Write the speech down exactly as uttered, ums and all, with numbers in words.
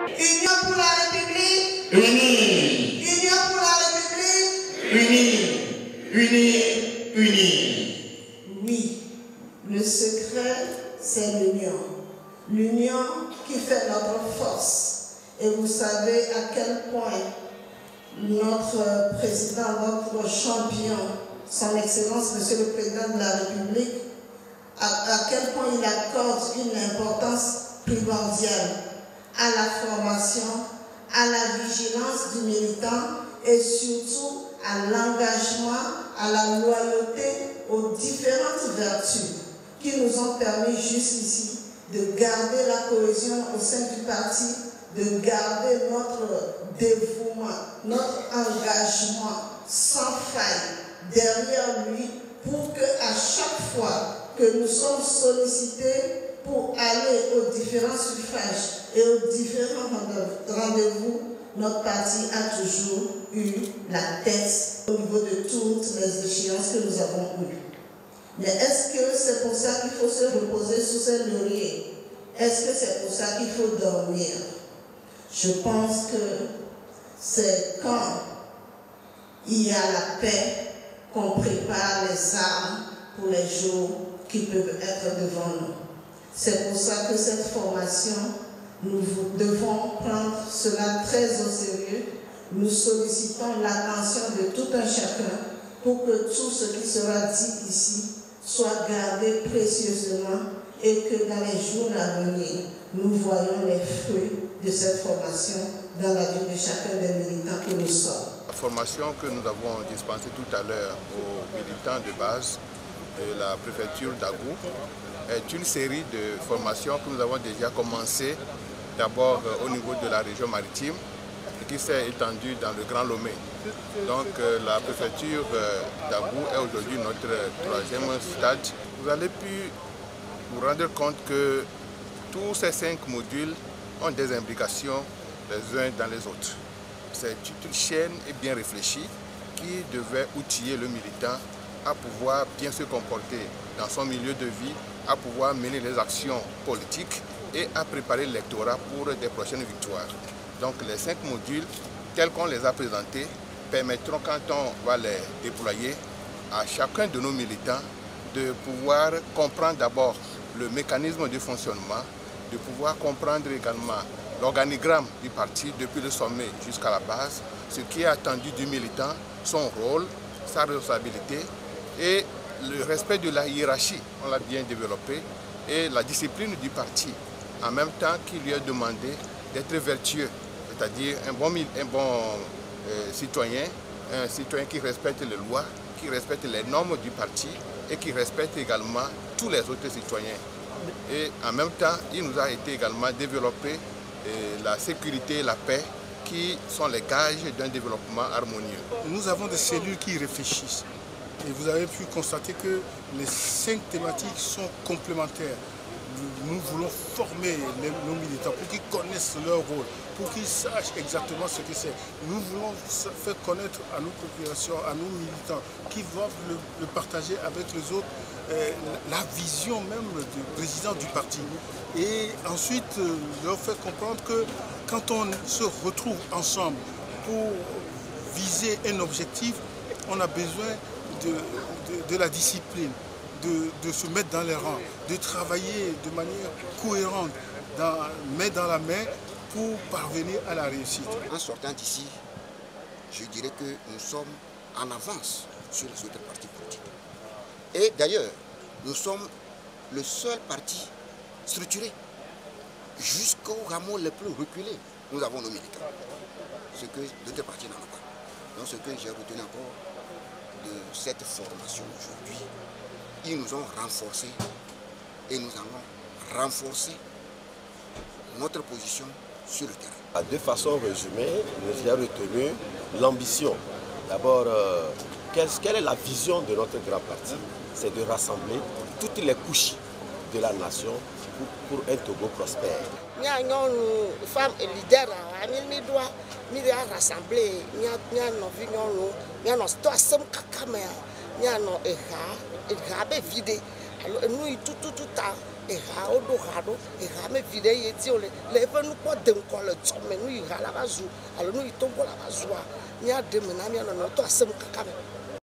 Union pour la République. Unis. Union pour la République. Unis. Unis. Unis. Oui, le secret, c'est l'union. L'union qui fait notre force. Et vous savez à quel point notre président, notre champion, son Excellence, Monsieur le Président de la République, à, à quel point il accorde une importance primordiale à la formation, à la vigilance du militant et surtout à l'engagement, à la loyauté aux différentes vertus qui nous ont permis jusqu'ici de garder la cohésion au sein du parti, de garder notre dévouement, notre engagement sans faille derrière lui pour qu'à chaque fois que nous sommes sollicités pour aller aux différents suffrages et aux différents rendez-vous, notre parti a toujours eu la tête au niveau de toutes les échéances que nous avons eues. Mais est-ce que c'est pour ça qu'il faut se reposer sous ses lauriers? Est-ce que c'est pour ça qu'il faut dormir? Je pense que c'est quand il y a la paix qu'on prépare les armes pour les jours qui peuvent être devant nous. C'est pour ça que cette formation, nous devons prendre cela très au sérieux. Nous sollicitons l'attention de tout un chacun pour que tout ce qui sera dit ici soit gardé précieusement et que dans les jours à venir, nous voyons les fruits de cette formation dans la vie de chacun des militants que nous sommes. La formation que nous avons dispensée tout à l'heure aux militants de base de la préfecture d'Agou est une série de formations que nous avons déjà commencé d'abord au niveau de la région maritime et qui s'est étendue dans le Grand Lomé. Donc la préfecture d'Agou est aujourd'hui notre troisième stade. Vous allez pu vous rendre compte que tous ces cinq modules ont des imbrications les uns dans les autres. C'est une chaîne bien réfléchie qui devait outiller le militant à pouvoir bien se comporter dans son milieu de vie, à pouvoir mener les actions politiques et à préparer l'électorat pour des prochaines victoires. Donc les cinq modules, tels qu'on les a présentés, permettront, quand on va les déployer, à chacun de nos militants de pouvoir comprendre d'abord le mécanisme de fonctionnement, de pouvoir comprendre également l'organigramme du parti depuis le sommet jusqu'à la base, ce qui est attendu du militant, son rôle, sa responsabilité et le respect de la hiérarchie, on l'a bien développé, et la discipline du parti, en même temps qu'il lui est demandé d'être vertueux, c'est-à-dire un bon, un bon euh, citoyen, un citoyen qui respecte les lois, qui respecte les normes du parti et qui respecte également tous les autres citoyens. Et en même temps, il nous a été également développé euh, la sécurité et la paix qui sont les gages d'un développement harmonieux. Nous avons des cellules qui réfléchissent. Et vous avez pu constater que les cinq thématiques sont complémentaires. Nous voulons former les, nos militants pour qu'ils connaissent leur rôle, pour qu'ils sachent exactement ce que c'est. Nous voulons faire connaître à nos populations, à nos militants, qui doivent le, le partager avec les autres, euh, la vision même du président du parti. Et ensuite, euh, leur faire comprendre que quand on se retrouve ensemble pour viser un objectif, on a besoin de, de, de la discipline. De, de se mettre dans les rangs, de travailler de manière cohérente, dans, main dans la main, pour parvenir à la réussite. En sortant d'ici, je dirais que nous sommes en avance sur les autres partis politiques. Et d'ailleurs, nous sommes le seul parti structuré. Jusqu'au rameau le plus reculé, nous avons nos militants. Ce que d'autres partis n'en ont pas. Donc ce que j'ai retenu encore de cette formation aujourd'hui, ils nous ont renforcés et nous allons renforcer notre position sur le terrain. De façon résumée, nous avons retenu l'ambition. D'abord, euh, quelle, quelle est la vision de notre grand parti? C'est de rassembler toutes les couches de la nation pour, pour un Togo prospère. Nous sommes une femme leader, nous devons rassembler, nous devons nous avons vidé alo enu yi tututu ta eha woɖo ha ɖo eha me vi ɖe ye ti wole le eƒe nukpɔ de ŋkɔ le tsɔme nu yi ha la va zu alo nu yi togo la va zua míaɖe me na míanɔ nɔtɔ asem kaka me.